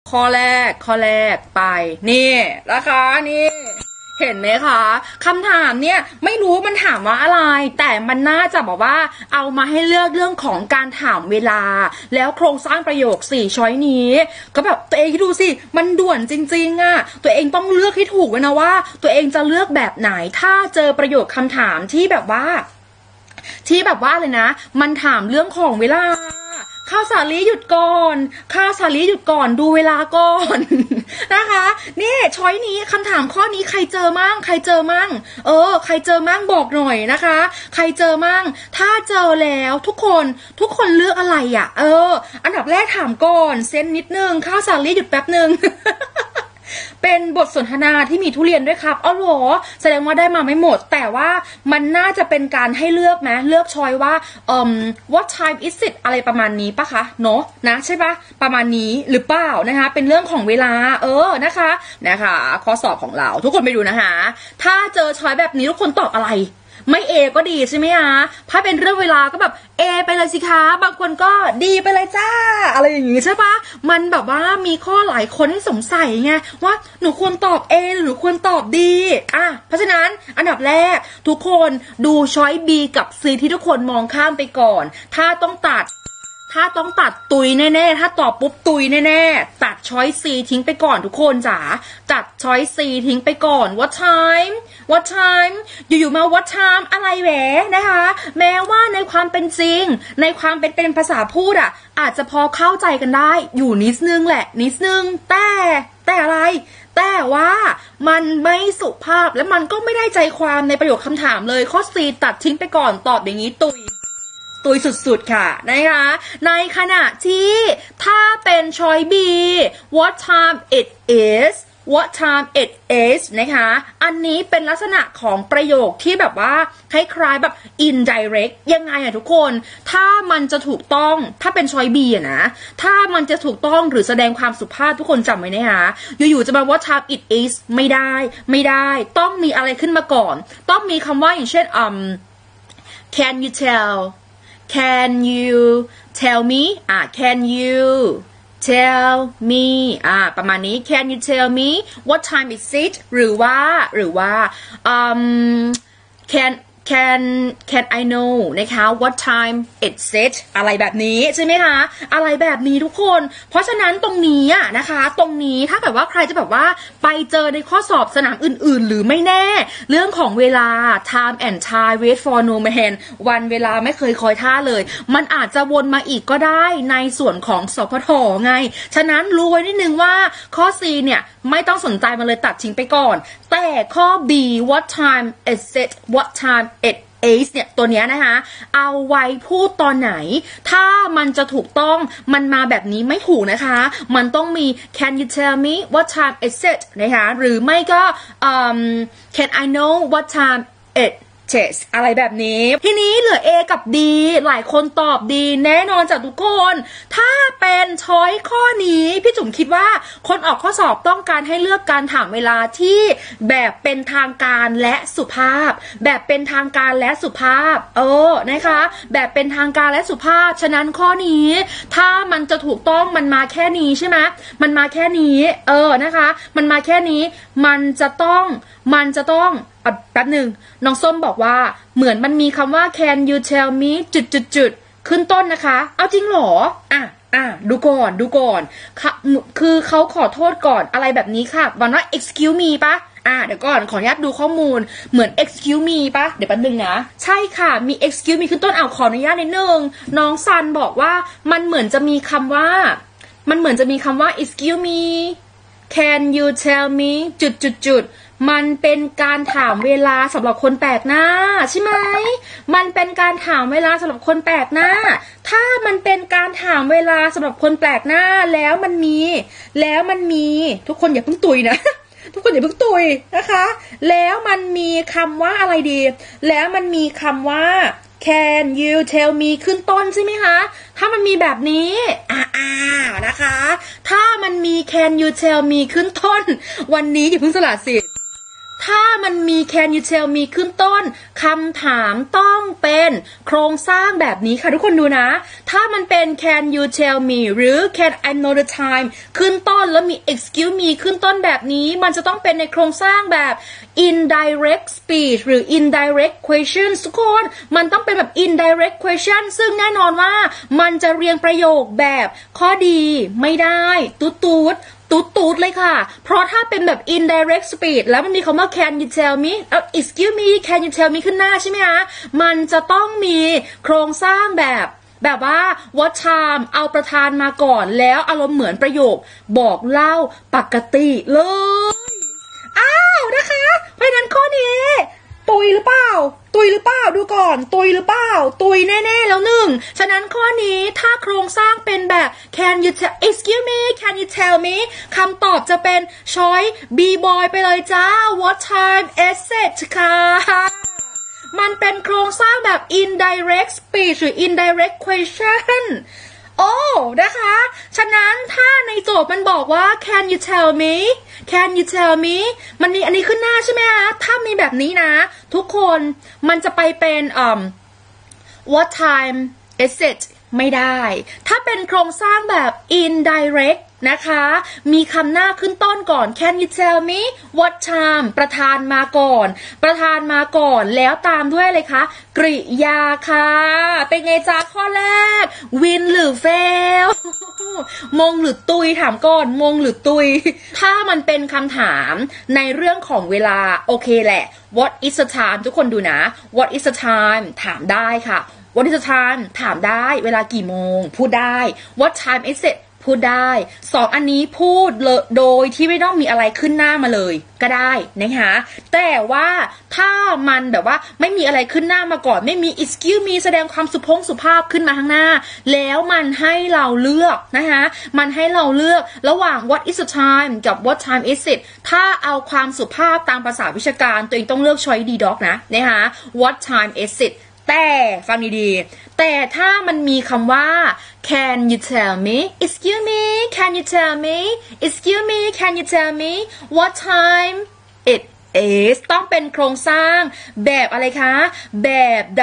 ข้อแรกไปนี่นะคะนี่เห็นไหมคะคำถามเนี่ยไม่รู้มันถามว่าอะไรแต่มันน่าจะบอกว่าเอามาให้เลือกเรื่องของการถามเวลาแล้วโครงสร้างประโยค4ช้อยนี้ก็แบบตัวเองคิดดูสิมันด่วนจริงๆอ่ะตัวเองต้องเลือกให้ถูกไว้นะว่าตัวเองจะเลือกแบบไหนถ้าเจอประโยคคำถามที่แบบว่าเลยนะมันถามเรื่องของเวลาข้าวสาลีหยุดก่อนดูเวลาก่อนนะคะนี่ช้อยนี้คำถามข้อนี้ใครเจอมั่งใครเจอมั่งบอกหน่อยนะคะใครเจอมั่งถ้าเจอแล้วทุกคนเลือกอะไรอ่ะอันดับแรกถามก่อนเซนนิดนึงข้าวสาลีหยุดแป๊บนึง เป็นบทสนทนาที่มีทุเรียนด้วยครับอ๋อเหรอแสดงว่าได้มาไม่หมดแต่ว่ามันน่าจะเป็นการให้เลือกไหมเลือกช้อยว่าwhat time is it อะไรประมาณนี้ปะคะเนาะนะใช่ปะประมาณนี้หรือเปล่านะคะเป็นเรื่องของเวลานะคะข้อสอบของเราทุกคนไปดูนะคะถ้าเจอช้อยแบบนี้ทุกคนตอบอะไรไม่เอก็ดีใช่ไหมคะถ้าเป็นเรื่องเวลาก็แบบเอไปเลยสิคะบางคนก็ดีไปเลยจ้าอะไรอย่างงี้ใช่ปะมันแบบว่ามีข้อหลายคนที่สงสัยไงว่าหนูควรตอบเอหรือหนูควรตอบดีเพราะฉะนั้นอันดับแรกทุกคนดูช้อยบีกับซีที่ทุกคนมองข้ามไปก่อนถ้าต้องตัดตุยแน่ๆถ้าตอบปุ๊บตุยแน่ๆตัดช้อยซีทิ้งไปก่อนทุกคนจ๋าตัดช้อยซีทิ้งไปก่อน what time อยู่ๆมา what time อะไรแหวนะคะแม้ว่าในความเป็นจริงในความเป็นภาษาพูดอาจจะพอเข้าใจกันได้อยู่นิดนึงแหละนิดนึงแต่อะไรแต่ว่ามันไม่สุภาพและมันก็ไม่ได้ใจความในประโยคคำถามเลยข้อซีตัดทิ้งไปก่อนตอบอย่างนี้ตุยสุดๆค่ะนะคะในขณะที่ถ้าเป็นช้อย B what time it is นะคะอันนี้เป็นลักษณะของประโยคที่แบบว่าคล้ายๆแบบ indirect ยังไงทุกคนถ้ามันจะถูกต้องถ้าเป็นช้อย B นะถ้ามันจะถูกต้องหรือแสดงความสุภาพทุกคนจำไว้นะคะอยู่ๆจะมา what time it is ไม่ได้ต้องมีอะไรขึ้นมาก่อนต้องมีคำว่าอย่างเช่นcan you tell me can you tell me ประมาณนี้ can you tell me what time is it หรือว่าcan I know นะคะ what time it's it อะไรแบบนี้ใช่ไหมคะอะไรแบบนี้ทุกคนเพราะฉะนั้นตรงนี้นะคะตรงนี้ถ้าแบบว่าใครจะแบบว่าไปเจอในข้อสอบสนามอื่นๆหรือไม่แน่เรื่องของเวลา time and time wait for no man วันเวลาไม่เคยคอยท่าเลยมันอาจจะวนมาอีกก็ได้ในส่วนของสพทไงฉะนั้นรู้ไว้นิดนึงว่าข้อ C เนี่ยไม่ต้องสนใจมันเลยตัดทิ้งไปก่อนแต่ข้อ B what time is it what time it is เนี่ยตัวเนี้ยนะคะเอาไว้พูดตอนไหนถ้ามันจะถูกต้องมันมาแบบนี้ไม่ถูกนะคะมันต้องมี can you tell me what time is it นะคะหรือไม่ก็can I know what time itอะไรแบบนี้ทีนี้เหลือ A กับ D หลายคนตอบดีแน่นอนจากทุกคนถ้าเป็นช้อยข้อนี้พี่จุ๋มคิดว่าคนออกข้อสอบต้องการให้เลือกการถามเวลาที่แบบเป็นทางการและสุภาพแบบเป็นทางการและสุภาพนะคะแบบเป็นทางการและสุภาพฉะนั้นข้อนี้ถ้ามันจะถูกต้องมันมาแค่นี้ใช่ไหมมันมาแค่นี้นะคะมันมาแค่นี้มันจะต้องแป๊บหนึ่งน้องส้มบอกว่าเหมือนมันมีคำว่า can you tell me จุดขึ้นต้นนะคะเอาจริงเหรอดูก่อนคือเขาขอโทษก่อนอะไรแบบนี้ค่ะวันว่า excuse me ปะเดี๋ยวก่อนขออนุญาตดูข้อมูลเหมือน excuse me ปะเดี๋ยวแป๊บนึงนะใช่ค่ะมี excuse me ขึ้นต้นขออนุญาตนิดนึงน้องซันบอกว่ามันเหมือนจะมีคำว่าexcuse me can you tell me จุดมันเป็นการถามเวลาสำหรับคนแปลกหน้าใช่ไหมมันเป็นการถามเวลาสำหรับคนแปลกหน้าถ้ามันเป็นการถามเวลาสำหรับคนแปลกหน้าแล้วมันมีทุกคนอย่าเพิ่งตุยนะ ทุกคนอย่าเพิ่งตุยนะคะแล้วมันมีคำว่าอะไรดีแล้วมันมีคำว่า can you tell me ขึ้นต้นใช่ไหมคะถ้ามันมีแบบนี้นะคะถ้ามันมี can you tell me ขึ้นต้นวันนี้อย่าเพิ่งสละสิทธิ์ถ้ามันมี can you tell me ขึ้นต้นคำถามต้องเป็นโครงสร้างแบบนี้ค่ะทุกคนดูนะถ้ามันเป็น can you tell me หรือ can I know the time ขึ้นต้นแล้วมี excuse me ขึ้นต้นแบบนี้มันจะต้องเป็นในโครงสร้างแบบ indirect speech หรือ indirect questions ทุกคนมันต้องเป็นแบบ indirect question ซึ่งแน่นอนว่ามันจะเรียงประโยคแบบข้อดีไม่ได้ตูดเลยค่ะเพราะถ้าเป็นแบบ indirect speech แล้วมันมีคำว่า can you tell me excuse me can you tell me ขึ้นหน้าใช่ไหมคะมันจะต้องมีโครงสร้างแบบว่า what time เอาประธานมาก่อนแล้วอารมณ์เหมือนประโยคบอกเล่าปกติเลยนะคะเพราะนั้นข้อนี้ตุยหรือเปล่าดูก่อนตุยหรือเปล่าตุยแน่ๆแล้วหนึ่งฉะนั้นข้อนี้ถ้าโครงสร้างเป็นแบบ can you tell excuse me can you tell me คำตอบจะเป็น choice B boy ไปเลยจ้า what time is it ค่ะมันเป็นโครงสร้างแบบ indirect speech หรือ indirect questionนะคะ ฉะนั้นถ้าในโจทย์มันบอกว่า can you tell me มันมีอันนี้ขึ้นหน้าใช่ไหมคะถ้ามีแบบนี้นะทุกคนมันจะไปเป็น what time is it ไม่ได้ถ้าเป็นโครงสร้างแบบ indirect นะคะมีคำหน้าขึ้นต้นก่อน can you tell me what time ประธานมาก่อนแล้วตามด้วยอะไรคะกริยาค่ะเป็นไงจ๊ะข้อแรก win หรือ fail มงหรือตุยถามก่อนมงหรือตุยถ้ามันเป็นคำถามในเรื่องของเวลาโอเคแหละ what is the time ทุกคนดูนะ what is the time ถามได้ค่ะ what is the time ถามได้เวลากี่โมงพูดได้ what time is it พูดได้สองอันนี้พูดโดยที่ไม่ต้องมีอะไรขึ้นหน้ามาเลยก็ได้นะคะแต่ว่าถ้ามันแบบว่าไม่มีอะไรขึ้นหน้ามาก่อนไม่มี excuse me แสดงความสุภาพขึ้นมาข้างหน้าแล้วมันให้เราเลือกนะคะมันให้เราเลือกระหว่าง what is the time กับ what time is it ถ้าเอาความสุภาพตามภาษาวิชาการตัวเองต้องเลือก choice D dog นะคะ what time is it แต่ฟังดีๆแต่ถ้ามันมีคำว่า can you tell me excuse me can you tell me excuse me can you tell me what time it is ต้องเป็นโครงสร้างแบบอะไรคะแบบ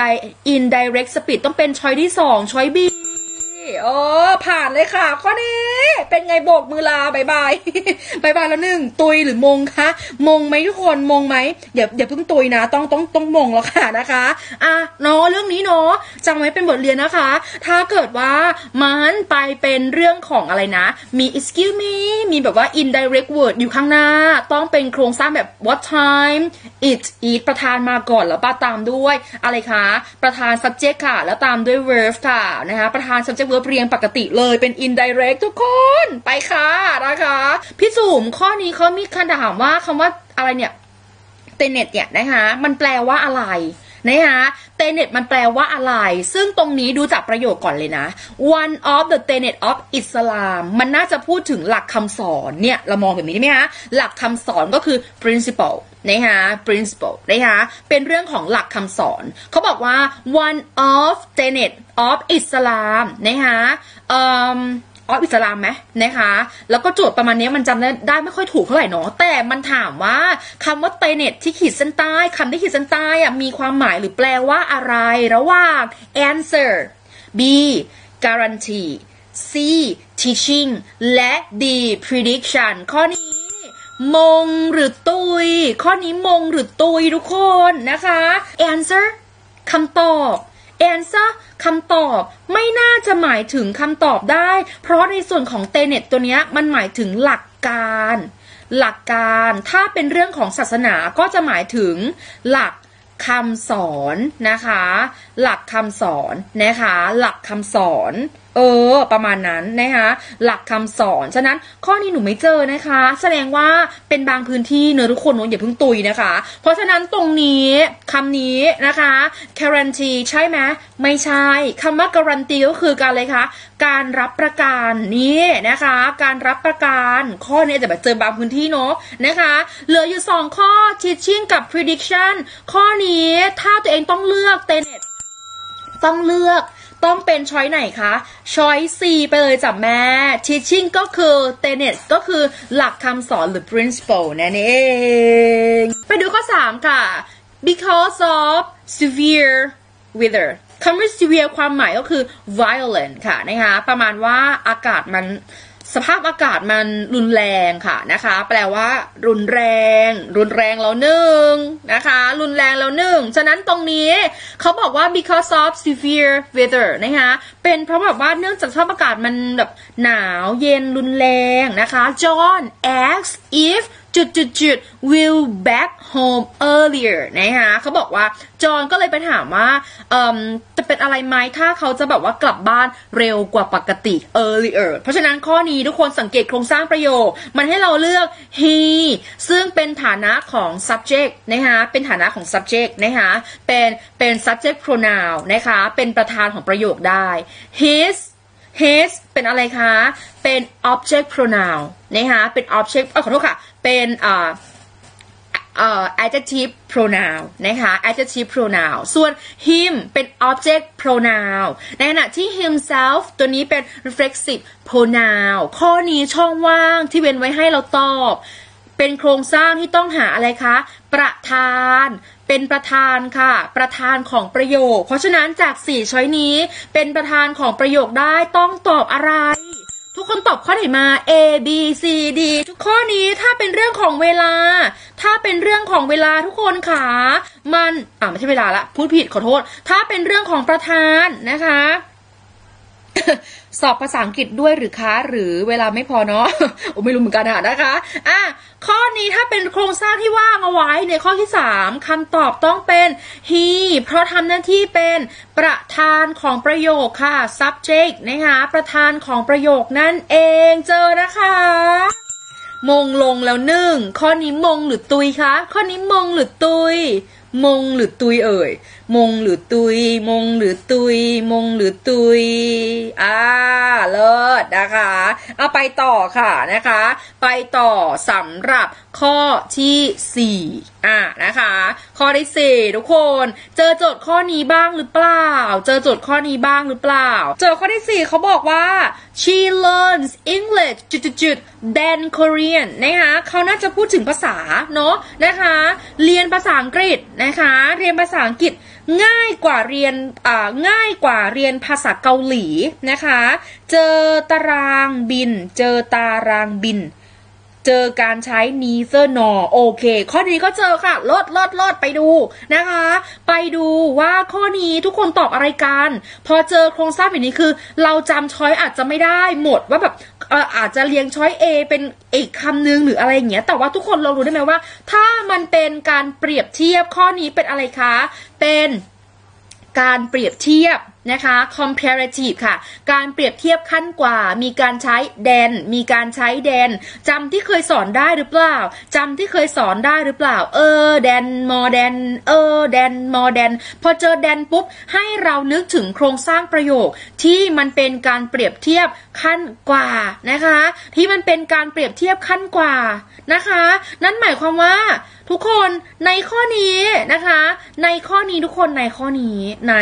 indirect speech ต้องเป็นช้อยที่2ช้อย B ผ่านเลยค่ะข้อนี้เป็นไงโบกมือลาบายบายแล้วหนึ่งตุยหรือมงคะมงไหมทุกคนมงไหมอย่าเพิ่งตุยนะต้องมงแล้วค่ะนะคะเนาะเรื่องนี้เนาะจำไว้เป็นบทเรียนนะคะถ้าเกิดว่ามันไปเป็นเรื่องของอะไรนะมี excuse me มีแบบว่า indirect word อยู่ข้างหน้าต้องเป็นโครงสร้างแบบ what time it is ประธานมาก่อนแล้วตามด้วยอะไรคะประธาน subject ค่ะแล้วตามด้วย verb ค่ะนะคะประธาน subject verb เรียงปกติเลยเป็น indirect ทุกคนไปค่ะนะคะพี่จุ๋มข้อนี้เขามีคำถามว่าคำว่าอะไรเนี่ยเตเน็ตเนี่ยนะคะมันแปลว่าอะไรนะคะเตเน็ตมันแปลว่าอะไรซึ่งตรงนี้ดูจากประโยคก่อนเลยนะ one of the tenet of Islam มันน่าจะพูดถึงหลักคำสอนเนี่ยเรามองแบบนี้ได้ไหมคะหลักคำสอนก็คือ principle นะคะ principle นะคะเป็นเรื่องของหลักคำสอนเขาบอกว่า one of tenet of Islam นะคะอิสลามไหมนะคะแล้วก็โจทย์ประมาณนี้มันจำได้ไม่ค่อยถูกเท่าไหร่เนาะแต่มันถามว่าคำว่าเตเน็ตที่ขีดเส้นใต้คำที่ขีดเส้นใต้มีความหมายหรือแปลว่าอะไรระหว่าง answer B guarantee C teaching และ D prediction ข้อนี้มงหรือตุยข้อนี้มงหรือตุยทุกคนนะคะ answer คำตอบanswer คำตอบไม่น่าจะหมายถึงคำตอบได้เพราะในส่วนของเตเน็ตตัวนี้มันหมายถึงหลักการถ้าเป็นเรื่องของศาสนาก็จะหมายถึงหลักคำสอนนะคะหลักคำสอนนะคะหลักคำสอนประมาณนั้นนะคะหลักคำสอนฉะนั้นข้อนี้หนูไม่เจอนะคะแสดงว่าเป็นบางพื้นที่เนอะทุกคนอย่าเพิ่งตุยนะคะเพราะฉะนั้นตรงนี้คำนี้นะคะ guarantee ใช่ไหมไม่ใช่คำว่า guarantee ก็คือการอะไรคะการรับประกันนี่นะคะการรับประกันข้อนี้จะแบบเจอบางพื้นที่เนาะนะคะเหลืออยู่2ข้อ teaching กับ prediction ข้อนี้ถ้าตัวเองต้องเลือกเตเน็ตต้องเลือกต้องเป็นช้อยไหนคะช้อย C ไปเลยจ้ะแม่ teaching ก็คือ tenet ก็คือหลักคำสอนหรือ principle นั่นเองไปดูข้อ 3 ค่ะ because of severe weather คำว่า severe ความหมายก็คือ violent ค่ะนะคะประมาณว่าอากาศมันสภาพอากาศมันรุนแรงค่ะนะคะแปลว่ารุนแรงแล้วหนึ่งนะคะรุนแรงแล้วหนึ่งฉะนั้นตรงนี้เขาบอกว่า because of severe weather นะคะเป็นเพราะแบบว่าเนื่องจากสภาพอากาศมันแบบหนาวเย็นรุนแรงนะคะ John asks if will back home earlier นะคะเขาบอกว่าจอห์นก็เลยไปถามว่าจะเป็นอะไรไหมถ้าเขาจะแบบว่ากลับบ้านเร็วกว่าปกติ earlier เพราะฉะนั้นข้อนี้ทุกคนสังเกตโครงสร้างประโยคมันให้เราเลือก he ซึ่งเป็นฐานะของ subject นะคะเป็นฐานะของ subject นะคะเป็น subject pronoun นะคะเป็นประธานของประโยคได้ his เป็นอะไรคะเป็น object pronoun นะคะเป็น object ขอโทษค่ะเป็นadjective pronoun นะคะ adjective pronoun ส่วน him เป็น object pronoun ในขณะที่ himself ตัวนี้เป็น reflexive pronoun ข้อนี้ช่องว่างที่เว้นไว้ให้เราตอบเป็นโครงสร้างที่ต้องหาอะไรคะประธานเป็นประธานค่ะประธานของประโยคเพราะฉะนั้นจาก4ช้อยนี้เป็นประธานของประโยคได้ต้องตอบอะไรทุกคนตอบข้อไหนมา A B C D ทุกข้อนี้ถ้าเป็นเรื่องของเวลาทุกคนค่ะมันไม่ใช่เวลาละพูดผิดขอโทษถ้าเป็นเรื่องของประธานนะคะ สอบภาษาอังกฤษด้วยหรือคะหรือเวลาไม่พอเนาะ ไม่รู้เหมือนกันนะคะข้อนี้ถ้าเป็นโครงสร้างที่ว่างเอาไว้ในข้อที่3คำตอบต้องเป็น he เพราะทำหน้าที่เป็นประธานของประโยคค่ะ subject นะคะประธานของประโยคนั่นเองเจอนะคะมงลงแล้ว1ข้อนี้มงหรือตุยคะข้อนี้มงหรือตุยมงหรือตุยเอ่ยมงหรือตุยมงหรือตุยมงหรือตุยเลิศนะคะเอาไปต่อค่ะนะคะไปต่อสำหรับข้อที่4นะคะข้อที่4ทุกคนเจอโจทย์ข้อนี้บ้างหรือเปล่าเจอโจทย์ข้อนี้บ้างหรือเปล่าเจอข้อที่4เขาบอกว่า she learns English than Korean นะคะเขาน่าจะพูดถึงภาษาเนาะนะคะเรียนภาษาอังกฤษนะคะเรียนภาษาอังกฤษง่ายกว่าเรียนภาษาเกาหลีนะคะเจอตารางบินเจอการใช้ neither nor โอเคข้อนี้ก็เจอค่ะลดไปดูนะคะไปดูว่าข้อนี้ทุกคนตอบอะไรกันพอเจอโครงสร้างแบบนี้คือเราจำช้อยอาจจะไม่ได้หมดว่าแบบอาจจะเรียงช้อย A เป็นอีกคำนึงหรืออะไรอย่างเงี้ยแต่ว่าทุกคนเรารู้ได้ไหมว่าถ้ามันเป็นการเปรียบเทียบข้อนี้เป็นอะไรคะเป็นการเปรียบเทียบนะคะ comparative ค่ะการเปรียบเทียบขั้นกว่ามีการใช้ than จำที่เคยสอนได้หรือเปล่าthan more than พอเจอ than ปุ๊บให้เรานึกถึงโครงสร้างประโยคที่มันเป็นการเปรียบเทียบขั้นกว่านะคะที่มันเป็นการเปรียบเทียบขั้นกว่านะคะนั่นหมายความว่าทุกคนในข้อนี้นะคะในข้อนี้ทุกคนในข้อนี้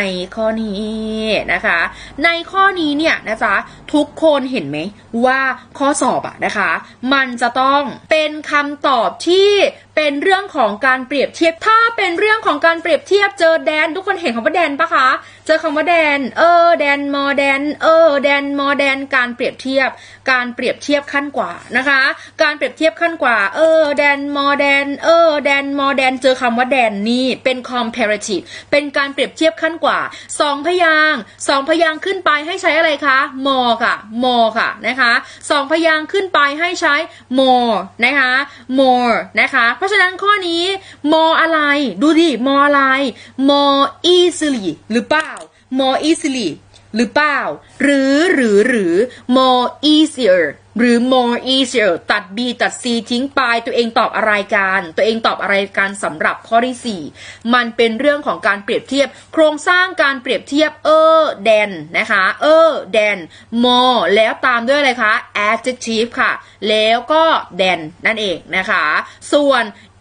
นะคะในข้อนี้เนี่ยนะจ๊ะทุกคนเห็นไหมว่าข้อสอบนะคะมันจะต้องเป็นคำตอบที่เป็นเรื่องของการเปรียบเทียบถ้าเป็นเรื่องของการเปรียบเทียบเจอแดนทุกคนเห็นคำว่าแดนปะคะเจอคำว่าแดนแดนมอแดนแดนมอแดนการเปรียบเทียบขั้นกว่านะคะการเปรียบเทียบขั้นกว่าแดนมอแดนแดนมอแดนเจอคำว่าแดนนี่เป็น comparative เป็นการเปรียบเทียบขั้นกว่า2 พยางค์ขึ้นไปให้ใช้อะไรคะmore ค่ะนะคะ2 พยางค์ขึ้นไปให้ใช้ more นะคะ more นะคะเพราะฉะนั้นข้อนี้ more อะไรดูดิ more อะไร more easily หรือเปล่า more easily หรือเปล่าหรือ more easier หรือ more easier ตัด B ตัด C ทิ้งไปตัวเองตอบอะไรกันสำหรับข้อที่4มันเป็นเรื่องของการเปรียบเทียบโครงสร้างการเปรียบเทียบthan นะคะ than more แล้วตามด้วยอะไรคะ adjective ค่ะแล้วก็ than นั่นเองนะคะส่วน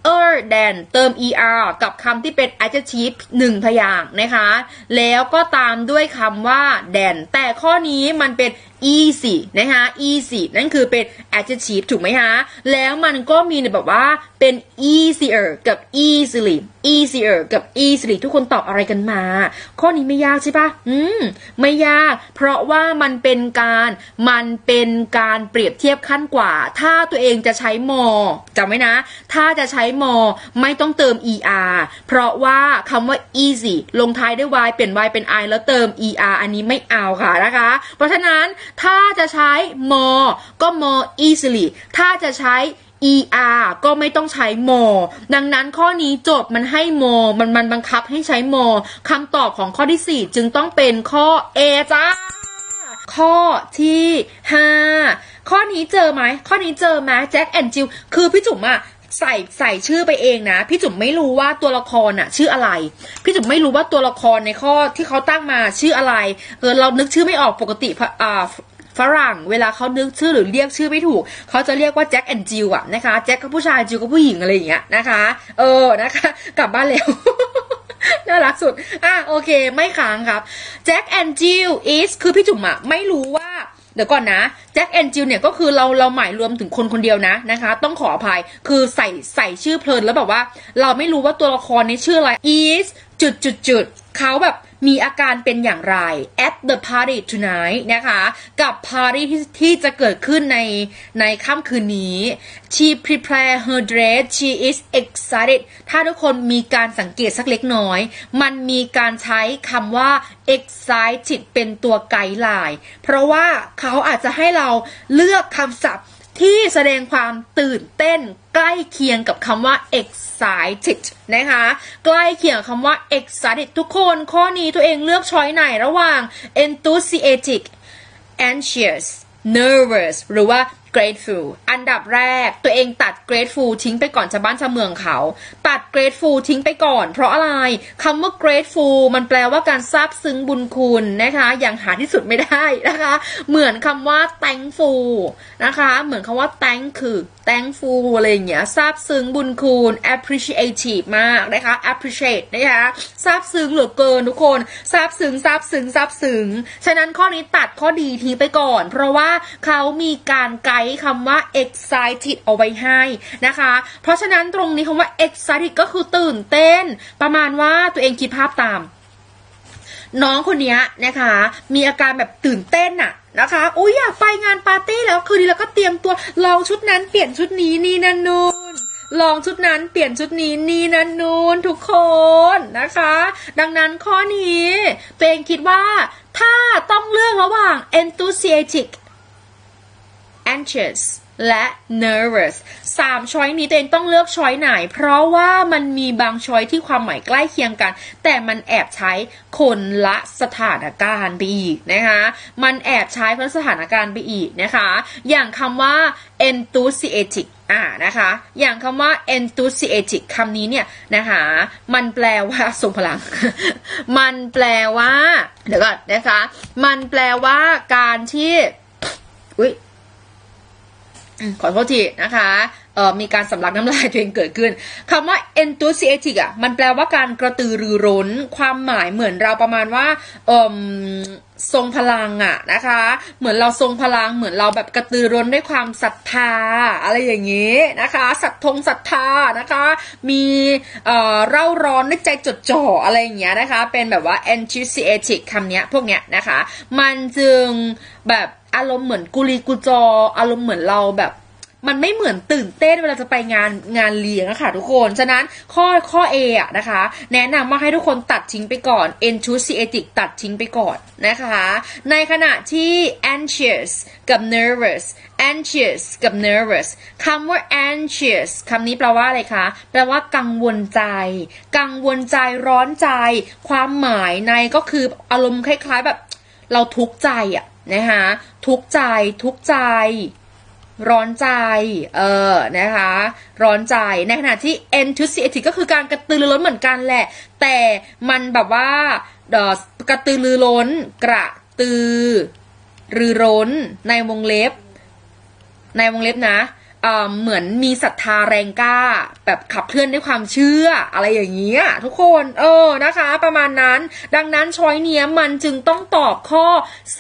than เติม er กับคำที่เป็น adjective 1 พยางค์นะคะแล้วก็ตามด้วยคำว่า than แต่ข้อนี้มันเป็น easy นะคะ easy นั่นคือเป็น adjective ถูกไหมคะแล้วมันก็มีแบบว่าเป็น easier กับ easily easier กับ easily ทุกคนตอบอะไรกันมาข้อนี้ไม่ยากใช่ปะไม่ยากเพราะว่ามันเป็นการเปรียบเทียบขั้นกว่าถ้าตัวเองจะใช้ more จำไว้นะถ้าจะใช้ more ไม่ต้องเติม er เพราะว่าคำว่า easy ลงท้ายด้วย y เปลี่ยน y เป็น i แล้วเติม er อันนี้ไม่เอาค่ะนะคะเพราะฉะนั้นถ้าจะใช้ more ก็ more easily ถ้าจะใช้ er ก็ไม่ต้องใช้ more ดังนั้นข้อนี้โจทย์มันให้ more มันบังคับให้ใช้ more คำตอบของข้อที่4จึงต้องเป็นข้อ A จ้าข้อที่5ข้อนี้เจอไหมข้อนี้เจอไหมแจ็คแอนด์จิลคือพี่จุ๋มอะใส่ชื่อไปเองนะพี่จุ๋มไม่รู้ว่าตัวละครอะชื่ออะไรพี่จุ๋มไม่รู้ว่าตัวละครในข้อที่เขาตั้งมาชื่ออะไรเรานึกชื่อไม่ออกปกติฝรั่งเวลาเขานึกชื่อหรือเรียกชื่อไม่ถูกเขาจะเรียกว่าแจ็คแอนด์จิลอะนะคะแจ็คก็ผู้ชายจิลก็ผู้หญิงอะไรอย่างเงี้ยนะคะนะคะกลับบ้านเร็ว น่ารักสุดโอเคไม่ค้างครับแจ็คแอนด์จิล is คือพี่จุ๋มอะไม่รู้ว่าเดี๋ยวก่อนนะแจ็คแอนด์จิลเนี่ยก็คือเราหมายรวมถึงคนเดียวนะคะต้องขออภัยคือใส่ชื่อเพลินแล้วแบบว่าเราไม่รู้ว่าตัวละครนี้ชื่ออะไร is จุดเขาแบบมีอาการเป็นอย่างไร at the party tonight นะคะกับ party ที่จะเกิดขึ้นในค่ำคืนนี้ she prepare her dress she is excited ถ้าทุกคนมีการสังเกตสักเล็กน้อยมันมีการใช้คำว่า excited เป็นตัวไกด์ไลน์เพราะว่าเขาอาจจะให้เราเลือกคำศัพท์ที่แสดงความตื่นเต้นใกล้เคียงกับคำว่า excited นะคะใกล้เคียงกับคำว่า excited ทุกคนข้อนี้ตัวเองเลือกช้อยไหนระหว่าง enthusiastic anxious nervous หรือว่า grateful อันดับแรกตัวเองตัด grateful ทิ้งไปก่อนชาวบ้านชาวเมืองเขาตัด grateful ทิ้งไปก่อนเพราะอะไรคำว่า grateful มันแปลว่าการซาบซึ้งบุญคุณนะคะอย่างหาที่สุดไม่ได้นะคะเหมือนคำว่า thankful นะคะเหมือนคำว่า thank คือ thankful อะไรอย่างเงี้ยซาบซึ้งบุญคุณ appreciative มากนะคะ appreciate นะคะซาบซึ้งเหลือเกินทุกคนซาบซึ้งฉะนั้นข้อนี้ตัดข้อดีทิ้งไปก่อนเพราะว่าเขามีการไกด์คำว่า excited เอาไว้ให้นะคะเพราะฉะนั้นตรงนี้คำว่า excited ก็คือตื่นเต้นประมาณว่าตัวเองคิดภาพตามน้องคนนี้นะคะมีอาการแบบตื่นเต้นอะนะคะอุ๊ยอยากไปงานปาร์ตี้แล้วคืนนี้แล้วก็เตรียมตัวลองชุดนั้นเปลี่ยนชุดนี้นี่นั่นนู่นลองชุดนั้นเปลี่ยนชุดนี้นี่นั่นนู่นทุกคนนะคะดังนั้นข้อนี้ตัวเองคิดว่าถ้าต้องเลือกระหว่าง enthusiastic anxious และ nervous 3 ช้อยนี้ตัวเองต้องเลือกช้อยไหนเพราะว่ามันมีบางช้อยที่ความหมายใกล้เคียงกันแต่มันแอบใช้คนละสถานการณ์ไปอีกนะคะมันแอบใช้คนละสถานการณ์ไปอีกนะคะอย่างคำว่า enthusiastic นะคะอย่างคำว่า enthusiastic คำนี้เนี่ยนะคะมันแปลว่าทรงพลัง มันแปลว่าเดี๋ยวก่อนนะคะมันแปลว่าการที่ขอโทษทีนะคะมีการสำลักน้ำลายตัวเองเกิดขึ้นคำว่า enthusiastic มันแปลว่าการกระตือรือร้นความหมายเหมือนเราประมาณว่าทรงพลังนะคะเหมือนเราทรงพลังเหมือนเราแบบกระตือร้นด้วยความศรัทธาอะไรอย่างนี้นะคะศรัทธานะคะมีเร่าร้อนด้วยใจจดจ่ออะไรอย่างเงี้ยนะคะเป็นแบบว่า enthusiastic คำเนี้ยพวกเนี้ยนะคะมันจึงแบบอารมณ์เหมือนกุลีกุจออารมณ์เหมือนเราแบบมันไม่เหมือนตื่นเต้นเวลาจะไปงานเลี้ยงค่ะทุกคนฉะนั้นข้อ A นะคะแนะนำว่าให้ทุกคนตัดทิ้งไปก่อน enthusiastic ตัดทิ้งไปก่อนนะคะในขณะที่ anxious กับ nervous คำว่า anxious คำนี้แปลว่าอะไรคะแปลว่ากังวลใจร้อนใจความหมายในก็คืออารมณ์คล้ายๆแบบเราทุกข์ใจนะคะทุกข์ใจร้อนใจนะคะร้อนใจในขณะที่ enthusiastic ก็คือการกระตือรือร้นเหมือนกันแหละแต่มันแบบว่ากระตือรือร้นกระตือรือร้นในวงเล็บนะเหมือนมีศรัทธาแรงกล้าแบบขับเคลื่อนด้วยความเชื่ออะไรอย่างเงี้ยทุกคนนะคะประมาณนั้นดังนั้นช้อยเนี้ยมันจึงต้องตอบข้อ C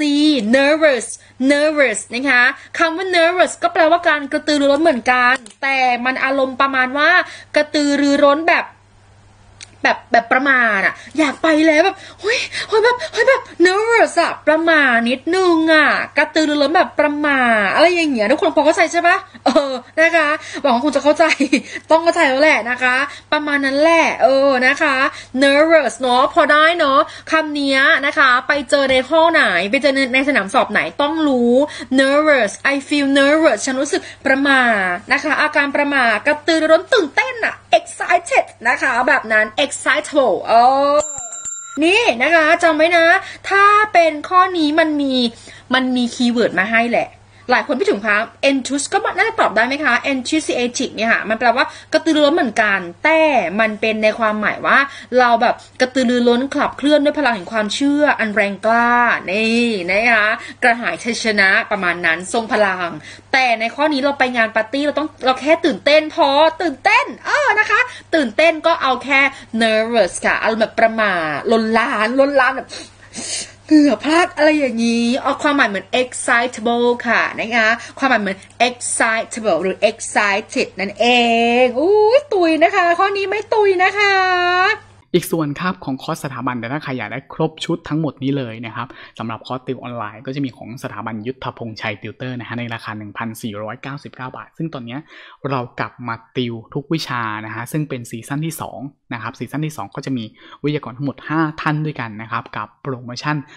nervous นะคะคำว่า nervous ก็แปลว่าการกระตือรือร้นเหมือนกันแต่มันอารมณ์ประมาณว่ากระตือรือร้นแบบประมาณอ่ะอยากไปแล้วแบบเฮ้ยแบบ nervous อะประมาณนิดนึงอ่ะกระตือรือร้นแบบประมาณอะไรอย่างเงี้ยทุกคนพอเข้าใจใช่ปะนะคะหวังว่าคุณจะเข้าใจต้องเข้าใจแล้วแหละนะคะประมาณนั้นแหละนะคะ nervous เนาะพอได้เนาะคำนี้นะคะไปเจอในข้อไหนไปเจอในสนามสอบไหนต้องรู้ nervous I feel nervous ฉันรู้สึกประมาณนะคะอาการประมาณกระตือรือร้นตื่นเต้นอ่ะ excited นะคะแบบนั้น excitable นี่นะคะจำไว้นะถ้าเป็นข้อนี้มันมีคีย์เวิร์ดมาให้แหละหลายคนพี่ถึงคะ enthus ก็น่าจะตอบได้ไหมคะ enthusiastic เนี่ยค่ะมันแปลว่ากระตือรือร้นเหมือนกันแต่มันเป็นในความหมายว่าเราแบบกระตือรือร้นขับเคลื่อนด้วยพลังแห่งความเชื่ออันแรงกล้านี่นะคะกระหายชัยชนะประมาณนั้นทรงพลังแต่ในข้อนี้เราไปงานปาร์ตี้เราแค่ตื่นเต้นพอตื่นเต้นนะคะตื่นเต้นก็เอาแค่ nervous ค่ะอารมณ์แบบประหม่าลนลานแบบเหงื่อพลักอะไรอย่างนี้ความหมายเหมือน excitable ค่ะนะคะความหมายเหมือน excitable หรือ excited นั่นเองตุยนะคะข้อนี้ไม่ตุยนะคะอีกส่วนครับของคอร์สสถาบันแต่ถ้าใครอยากได้ครบชุดทั้งหมดนี้เลยนะครับสำหรับคอร์สติวออนไลน์ก็จะมีของสถาบันยุทธพงษ์ชัยติวเตอร์นะฮะในราคา 1,499 บาทซึ่งตอนนี้เรากลับมาติวทุกวิชานะฮะซึ่งเป็นซีซั่นที่2นะครับซีซั่นที่2ก็จะมีวิทยากรทั้งหมด5ท่านด้วยกันนะครับกับโปรโมชั่น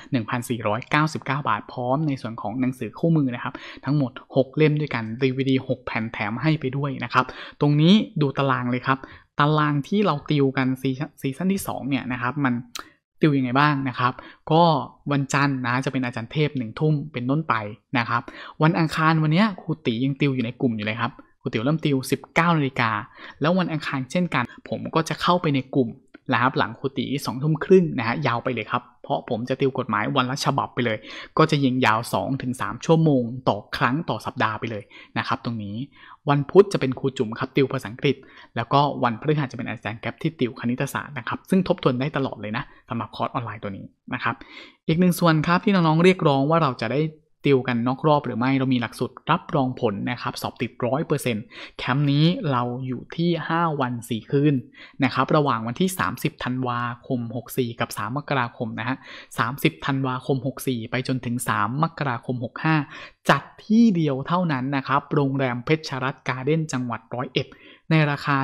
1,499 บาทพร้อมในส่วนของหนังสือคู่มือนะครับทั้งหมด6เล่มด้วยกัน DVD 6 แผ่นแถมให้ไปด้วยนะครับตรงนี้ดูตารางเลยครับตารางที่เราติวกันซีซั่นที่2เนี่ยนะครับมันติวยังไงบ้างนะครับก็วันจันทร์นะจะเป็นอาจารย์เทพ1 ทุ่มเป็นต้นไปนะครับวันอังคารวันนี้ครูตียังติวอยู่ในกลุ่มอยู่เลยครับครูติวเริ่มติว 19 นาฬิกาแล้ววันอังคารเช่นกันผมก็จะเข้าไปในกลุ่มนะครับหลังครูตี 2 ทุ่มครึ่งนะฮะยาวไปเลยครับเพราะผมจะติวกฎหมายวันละฉบับไปเลยก็จะยิงยาว 2-3 ชั่วโมงต่อครั้งต่อสัปดาห์ไปเลยนะครับตรงนี้วันพุธจะเป็นครูจุ๋มครับติวภาษาอังกฤษแล้วก็วันพฤหัสจะเป็นอาจารย์แก๊ปที่ติวคณิตศาสตร์นะครับซึ่งทบทวนได้ตลอดเลยนะสำหรับคอร์สออนไลน์ตัวนี้นะครับอีกหนึ่งส่วนครับที่น้องๆเรียกร้องว่าเราจะได้ติวกันนอกรอบหรือไม่เรามีหลักสูตรรับรองผลนะครับสอบติด 100% แคมป์นี้เราอยู่ที่5 วัน 4 คืนนะครับระหว่างวันที่30 ธันวาคม 64กับ3 มกราคมนะฮะ30 ธันวาคม 64ไปจนถึง3 มกราคม 65จัดที่เดียวเท่านั้นนะครับโรงแรมเพชรรัตน์การ์เด้นจังหวัด101ในราคา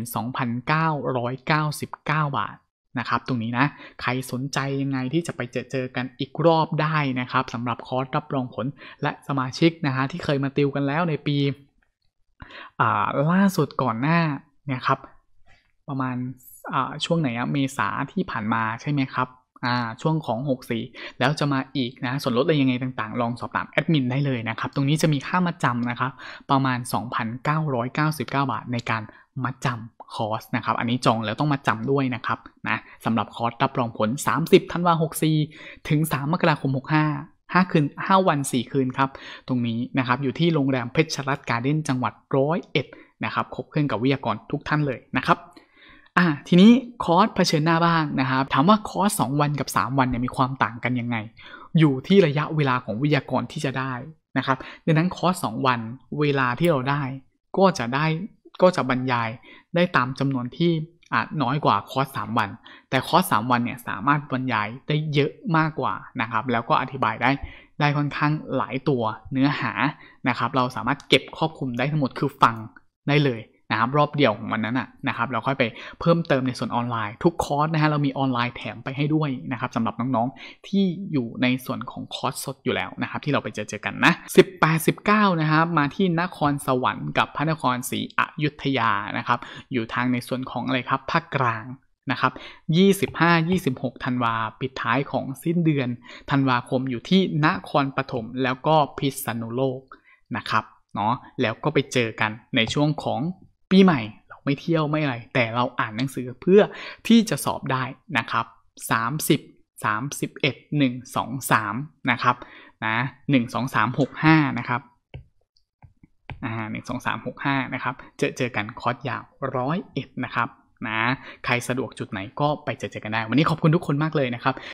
12,999 บาทนะครับตรงนี้นะใครสนใจยังไงที่จะไปเจอกันอีกรอบได้นะครับสำหรับคอร์สรับรองผลและสมาชิกนะฮะที่เคยมาติวกันแล้วในปีล่าสุดก่อนหน้าเนี่ยครับประมาณช่วงไหนเมษาที่ผ่านมาใช่ไหมครับช่วงของ64แล้วจะมาอีกนะส่วนลดอะไรยังไงต่างๆลองสอบถามแอดมินได้เลยนะครับตรงนี้จะมีค่ามัดจำนะครับประมาณ 2,999 บาทในการมัดจำคอร์สนะครับอันนี้จองแล้วต้องมาจำด้วยนะครับนะสำหรับคอร์สรับรองผล30 ธันวาคม 64ถึง3 มกราคม 65 5 วัน 4 คืนครับตรงนี้นะครับอยู่ที่โรงแรมเพชรรัตน์การ์เด้นจังหวัด101นะครับครบเครื่องกับวิทยากรทุกท่านเลยนะครับทีนี้คอร์สเผชิญหน้าบ้างนะครับถามว่าคอร์ส2 วันกับ3 วันเนี่ยมีความต่างกันยังไงอยู่ที่ระยะเวลาของวิทยากรที่จะได้นะครับดังนั้นคอร์ส2 วันเวลาที่เราได้ก็จะบรรยายได้ตามจำนวนที่น้อยกว่าคอร์ส3 วันแต่คอร์ส3 วันเนี่ยสามารถบรรยายได้เยอะมากกว่านะครับแล้วก็อธิบายได้ค่อนข้างหลายตัวเนื้อหานะครับเราสามารถเก็บครอบคลุมได้ทั้งหมดคือฟังได้เลยนะครับรอบเดียวของมันนั้นนะครับเราค่อยไปเพิ่มเติมในส่วนออนไลน์ทุกคอร์สนะฮะเรามีออนไลน์แถมไปให้ด้วยนะครับสำหรับน้องๆที่อยู่ในส่วนของคอร์สสดอยู่แล้วนะครับที่เราไปเจอกันนะ18-19นะครับมาที่นครสวรรค์กับพระนครศรีอยุธยานะครับอยู่ทางในส่วนของอะไรครับภาคกลางนะครับ25-26 ธันวาปิดท้ายของสิ้นเดือนธันวาคมอยู่ที่นครปฐมแล้วก็พิษณุโลกนะครับเนาะแล้วก็ไปเจอกันในช่วงของปีใหม่เราไม่เที่ยวไม่อะไรแต่เราอ่านหนังสือเพื่อที่จะสอบได้นะครับ30 31 1 2 3นะครับนะ1 2 3 6 5นะครับ 12365นะครับเจอกันคอร์สยาว101นะครับนะใครสะดวกจุดไหนก็ไปเจอกันได้วันนี้ขอบคุณทุกคนมากเลยนะครับ